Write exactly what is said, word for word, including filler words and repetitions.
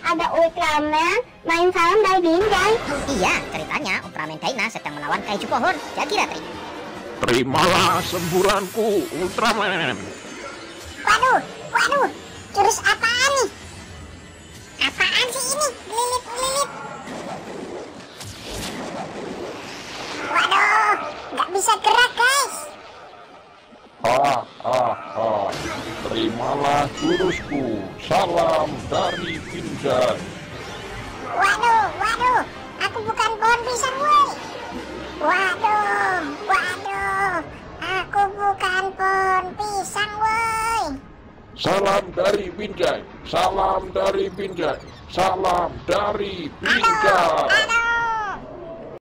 ada Ultraman main salam dari Binjai. Iya, ceritanya Ultraman Kaina sedang melawan kaiju pohon. Jadi Ratri. Terimalah semburanku, Ultraman. Waduh, waduh, jurus apaan nih? Apaan sih ini? Lilit-lilit. Waduh, nggak bisa gerak guys. Ah, ah, ah. Terimalah jurusku, salam dari Binjai. Waduh, waduh, aku bukan pohon pisang woi. Waduh, waduh, aku bukan pohon pisang woi. Salam dari Binjai, salam dari Binjai, salam dari Aduh, Binjai. aduh.